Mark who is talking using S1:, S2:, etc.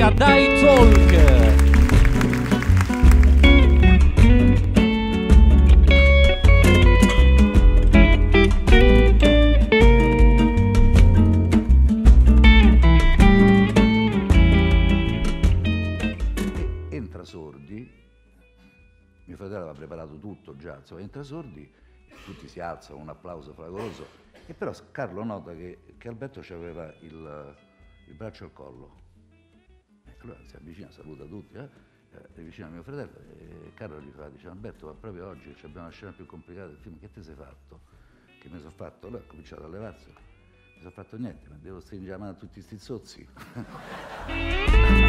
S1: a Die Talk.
S2: Entra Sordi, mio fratello aveva preparato tutto già, insomma, entra Sordi, tutti si alzano, un applauso fragoroso, e però Carlo nota che Alberto aveva il braccio al collo. E allora si avvicina, saluta tutti, avvicina mio fratello e Carlo gli fa, dice Alberto, ma proprio oggi abbiamo una scena più complicata del film, che ti sei fatto? Che mi sono fatto? Allora ha cominciato a levarselo, mi sono fatto niente, ma devo stringere la mano a tutti sti zozzi.